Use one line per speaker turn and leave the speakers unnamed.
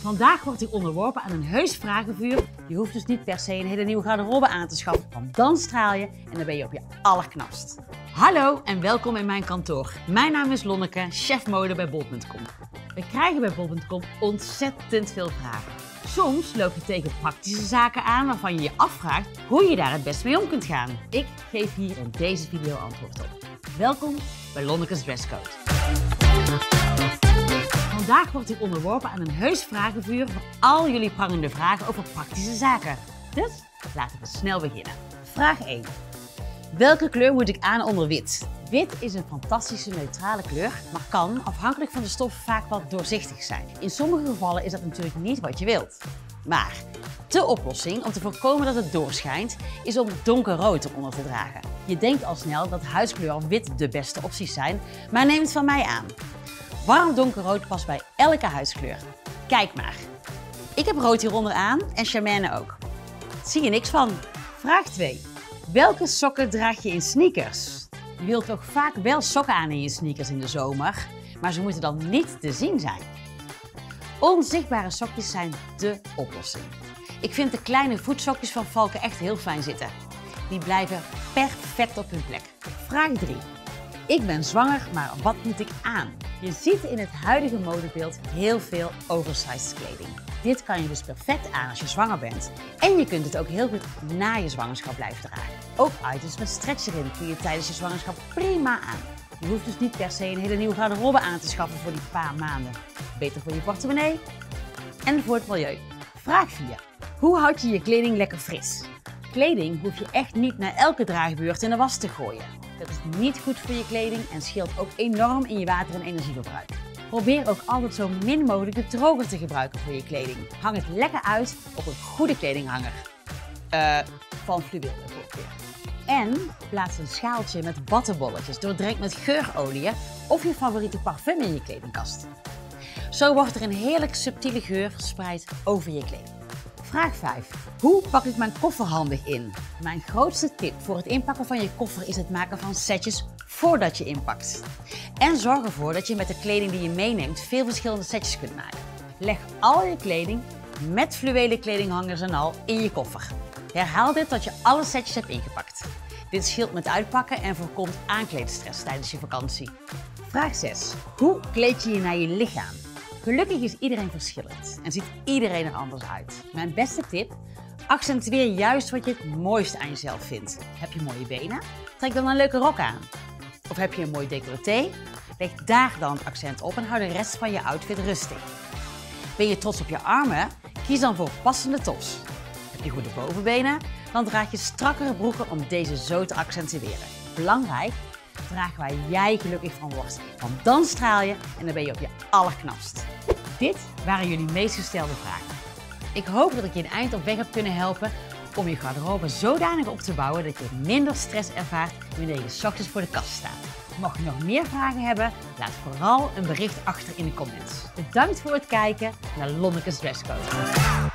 Vandaag wordt u onderworpen aan een heus vragenvuur. Je hoeft dus niet per se een hele nieuwe garderobe aan te schaffen, want dan straal je en dan ben je op je allerknapst. Hallo en welkom in mijn kantoor. Mijn naam is Lonneke, chef mode bij bol.com. We krijgen bij bol.com ontzettend veel vragen. Soms loop je tegen praktische zaken aan waarvan je je afvraagt hoe je daar het best mee om kunt gaan. Ik geef hier in deze video antwoord op. Welkom bij Lonneke's Dresscode. Vandaag wordt u onderworpen aan een heus vragenvuur voor al jullie prangende vragen over praktische zaken. Dus laten we snel beginnen. Vraag 1. Welke kleur moet ik aan onder wit? Wit is een fantastische neutrale kleur, maar kan afhankelijk van de stof vaak wat doorzichtig zijn. In sommige gevallen is dat natuurlijk niet wat je wilt. Maar de oplossing om te voorkomen dat het doorschijnt is om donkerrood eronder te dragen. Je denkt al snel dat huiskleur wit de beste opties zijn, maar neem het van mij aan. Warm donkerrood past bij elke huiskleur. Kijk maar. Ik heb rood hieronder aan en Charmaine ook. Zie je niks van. Vraag 2. Welke sokken draag je in sneakers? Je wilt toch vaak wel sokken aan in je sneakers in de zomer, maar ze moeten dan niet te zien zijn. Onzichtbare sokjes zijn dé oplossing. Ik vind de kleine voetsokjes van Valken echt heel fijn zitten. Die blijven perfect op hun plek. Vraag 3. Ik ben zwanger, maar wat moet ik aan? Je ziet in het huidige modebeeld heel veel oversized kleding. Dit kan je dus perfect aan als je zwanger bent. En je kunt het ook heel goed na je zwangerschap blijven dragen. Ook items met stretch erin kun je tijdens je zwangerschap prima aan. Je hoeft dus niet per se een hele nieuwe garderobe aan te schaffen voor die paar maanden. Beter voor je portemonnee en voor het milieu. Vraag 4. Hoe houd je je kleding lekker fris? Kleding hoef je echt niet na elke draagbeurt in de was te gooien. Dat is niet goed voor je kleding en scheelt ook enorm in je water- en energieverbruik. Probeer ook altijd zo min mogelijk de droger te gebruiken voor je kleding. Hang het lekker uit op een goede kledinghanger. Van fluweel bijvoorbeeld. En plaats een schaaltje met battenbolletjes doordrenkt met geurolieën of je favoriete parfum in je kledingkast. Zo wordt er een heerlijk subtiele geur verspreid over je kleding. Vraag 5. Hoe pak ik mijn koffer handig in? Mijn grootste tip voor het inpakken van je koffer is het maken van setjes voordat je inpakt. En zorg ervoor dat je met de kleding die je meeneemt veel verschillende setjes kunt maken. Leg al je kleding met fluwelen kledinghangers en al in je koffer. Herhaal dit tot je alle setjes hebt ingepakt. Dit scheelt met uitpakken en voorkomt aankleedstress tijdens je vakantie. Vraag 6. Hoe kleed je je naar je lichaam? Gelukkig is iedereen verschillend en ziet iedereen er anders uit. Mijn beste tip? Accentueer juist wat je het mooiste aan jezelf vindt. Heb je mooie benen? Trek dan een leuke rok aan. Of heb je een mooi decolleté? Leg daar dan het accent op en hou de rest van je outfit rustig. Ben je trots op je armen? Kies dan voor passende tops. Heb je goede bovenbenen? Dan draag je strakkere broeken om deze zo te accentueren. Belangrijk? Draag waar jij gelukkig van wordt, want dan straal je en dan ben je op je allerknapst. Dit waren jullie meest gestelde vragen. Ik hoop dat ik je een eind op weg heb kunnen helpen om je garderobe zodanig op te bouwen dat je minder stress ervaart wanneer je 's ochtends voor de kast staat. Mocht je nog meer vragen hebben, laat vooral een bericht achter in de comments. Bedankt voor het kijken naar Lonneke's Dresscode.